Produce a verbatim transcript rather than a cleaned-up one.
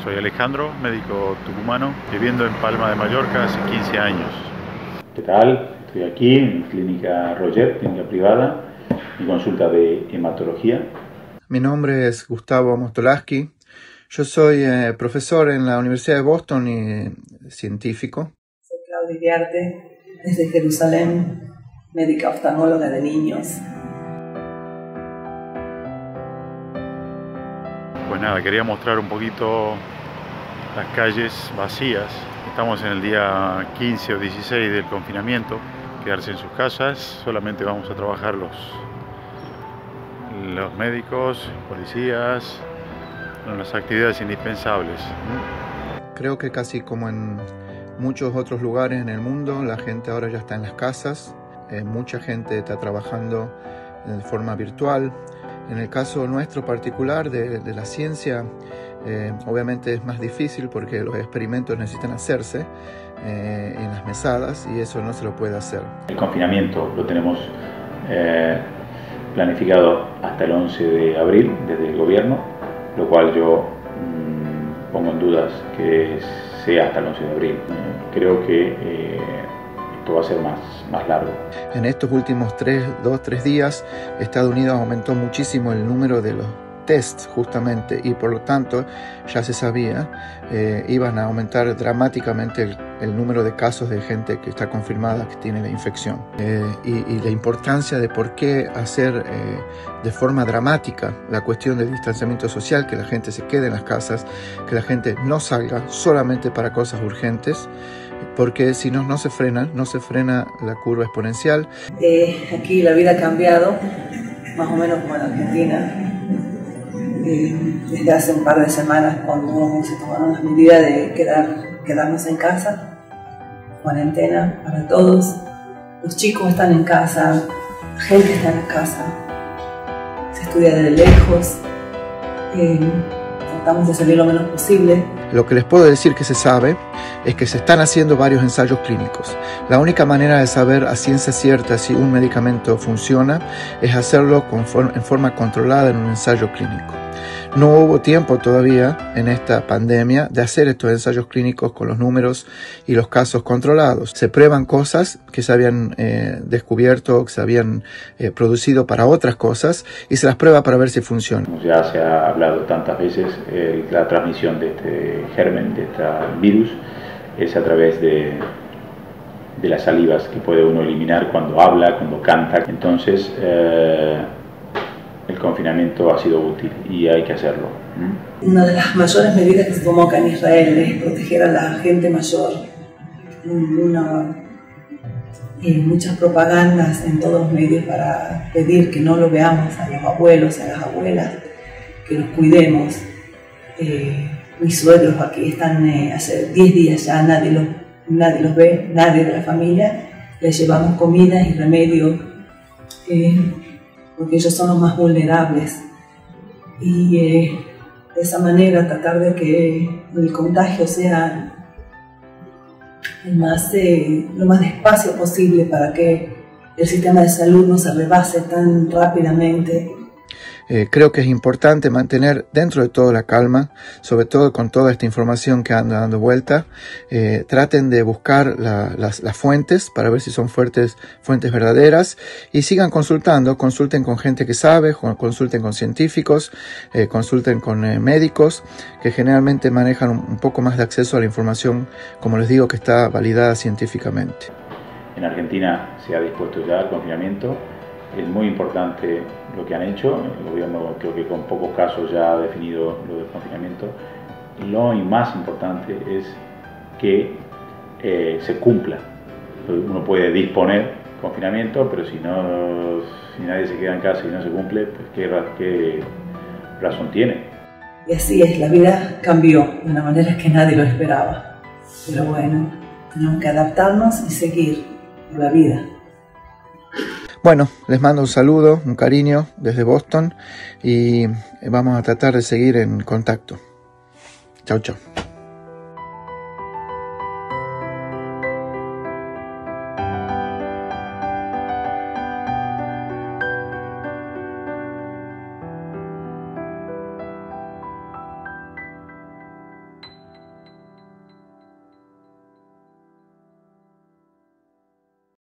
Soy Alejandro, médico tucumano, viviendo en Palma de Mallorca hace quince años. ¿Qué tal? Estoy aquí en Clínica Roget, clínica privada, mi consulta de hematología. Mi nombre es Gustavo Mostolaski. Yo soy eh, profesor en la Universidad de Boston y eh, científico. Soy Claudia Iriarte, desde Jerusalén, médica oftalmóloga de niños. Pues nada, quería mostrar un poquito las calles vacías. Estamos en el día quince o dieciséis del confinamiento. Quedarse en sus casas, solamente vamos a trabajar los, los médicos, policías, las actividades indispensables. Creo que casi como en muchos otros lugares en el mundo, la gente ahora ya está en las casas. Eh, mucha gente está trabajando de forma virtual. En el caso nuestro particular de, de la ciencia, eh, obviamente es más difícil porque los experimentos necesitan hacerse eh, en las mesadas y eso no se lo puede hacer. El confinamiento lo tenemos eh, planificado hasta el once de abril desde el gobierno, lo cual yo mmm, pongo en dudas que sea hasta el once de abril. Eh, creo que eh, esto va a ser más, más largo. En estos últimos tres, dos, tres días, Estados Unidos aumentó muchísimo el número de los tests justamente y por lo tanto ya se sabía eh, iban a aumentar dramáticamente el, el número de casos de gente que está confirmada que tiene la infección eh, y, y la importancia de por qué hacer eh, de forma dramática la cuestión del distanciamiento social, que la gente se quede en las casas, que la gente no salga solamente para cosas urgentes, porque si no, no se frena, no se frena la curva exponencial. Eh, aquí la vida ha cambiado, más o menos como en Argentina. Eh, desde hace un par de semanas, cuando se tomaron las medidas de quedar, quedarnos en casa, cuarentena para todos, los chicos están en casa, la gente está en casa, se estudia de lejos, eh, tratamos de salir lo menos posible. Lo que les puedo decir que se sabe es que se están haciendo varios ensayos clínicos. La única manera de saber a ciencia cierta si un medicamento funciona es hacerlo con for- en forma controlada en un ensayo clínico. No hubo tiempo todavía en esta pandemia de hacer estos ensayos clínicos con los números y los casos controlados. Se prueban cosas que se habían eh, descubierto, que se habían eh, producido para otras cosas y se las prueba para ver si funciona. Como ya se ha hablado tantas veces, eh, la transmisión de este germen, de este virus, es a través de, de las salivas que puede uno eliminar cuando habla, cuando canta. Entonces, eh, el confinamiento ha sido útil y hay que hacerlo. Una de las mayores medidas que se tomó acá en Israel es proteger a la gente mayor. Una, eh, muchas propagandas en todos los medios para pedir que no lo veamos a los abuelos, a las abuelas, que los cuidemos. Eh, mis suegros aquí están eh, hace diez días ya, nadie los, nadie los ve, nadie de la familia. Les llevamos comida y remedio. Eh, porque ellos son los más vulnerables y eh, de esa manera tratar de que el contagio sea el más, eh, lo más despacio posible para que el sistema de salud no se rebase tan rápidamente. Eh, creo que es importante mantener dentro de todo la calma, sobre todo con toda esta información que anda dando vuelta. Eh, traten de buscar la, las, las fuentes para ver si son fuentes, fuentes verdaderas y sigan consultando, consulten con gente que sabe, consulten con científicos, eh, consulten con eh, médicos que generalmente manejan un, un poco más de acceso a la información, como les digo, que está validada científicamente. En Argentina se ha dispuesto ya el confinamiento. Es muy importante lo que han hecho. El gobierno creo que con pocos casos ya ha definido lo del confinamiento. Lo más importante es que eh, se cumpla. Uno puede disponer confinamiento, pero si, no, si nadie se queda en casa y no se cumple, pues qué, qué razón tiene. Y así es, la vida cambió de una manera que nadie lo esperaba. Pero bueno, tenemos que adaptarnos y seguir por la vida. Bueno, les mando un saludo, un cariño desde Boston y vamos a tratar de seguir en contacto. Chau, chau.